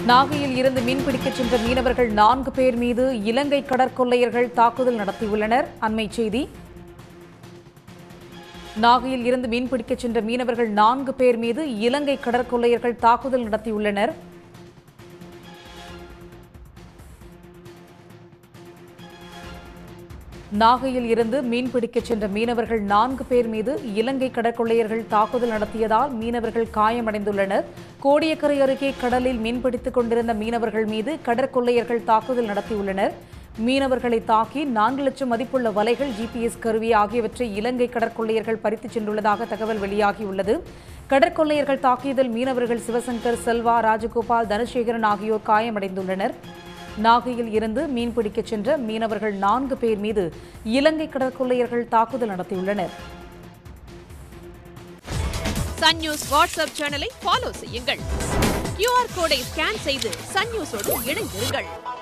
நாகையில் இருந்து மீன்பிடிக்கச் சென்ற மீனவர்கள் 4 பேர் மீது இலங்கை கடற்கொள்ளையர்கள் தாக்குதல் நடத்தியுள்ளனர். அண்மைச் செய்தி. நாகையில் இருந்து மீன்பிடிக்கச் சென்ற மீனவர்கள் 4 பேர் மீது இலங்கை கடற்கொள்ளையர்கள் தாக்குதல் நடத்தியுள்ளனர். நாகையில் இருந்து மீன்பிடிக்கச் சென்ற மீனவர்கள் 4 பேர் மீது இலங்கை கடற்கொள்ளையர்கள் தாக்குதல் நடத்தியதால் மீனவர்கள் காயமடைந்துள்ளனர். கோடியக்கரை அருகே கடலில் மீன்பிடித்துக் கொண்டிருந்த மீனவர்கள் மீது கடற்கொள்ளையர்கள் தாக்குதல் நடத்தியுள்ளனர். மீனவர்களை தாக்கி 4 லட்சம் மதிப்புள்ள வலைகள், ஜிபிஎஸ் கருவி ஆகியவற்றை இலங்கை கடற்கொள்ளையர்கள் பறித்துச் சென்றுள்ளதாக தகவல் வெளியாகியுள்ளது. கடற்கொள்ளையர்கள் தாக்கியதில் மீனவர்கள் சிவசங்கர், செல்வா, ராஜகோபால், தனசேகரன் ஆகியோர் காயமடைந்துள்ளனர். நாகையில் இருந்து மீன்பிடிக்கச் சென்ற மீனவர்கள் 4 பேர் மீது இலங்கை கடற்கொள்ளையர்கள் தாக்குதல் நடத்தியுள்ளனர். சன் நியூஸ் வாட்ஸ்அப் சேனலை ஃபாலோ செய்யுங்கள். QR கோடை ஸ்கேன் செய்து சன் நியூஸோடு இணைந்திருங்கள்.